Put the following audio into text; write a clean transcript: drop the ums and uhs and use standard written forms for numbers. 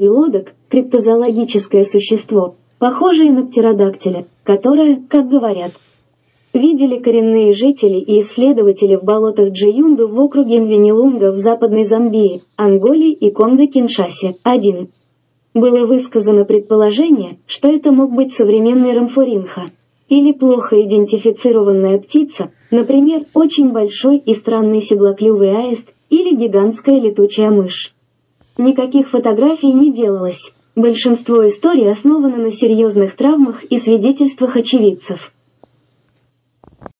лодок, криптозоологическое существо, похожее на птеродактиля, которое, как говорят, видели коренные жители и исследователи в болотах Джиюнду в округе Мвенилунга в Западной Замбии, Анголе и Конго-Киншасе. 1. Было высказано предположение, что это мог быть современный рамфоринха, или плохо идентифицированная птица, например, очень большой и странный седлоклювый аист или гигантская летучая мышь. Никаких фотографий не делалось. Большинство историй основано на серьезных травмах и свидетельствах очевидцев.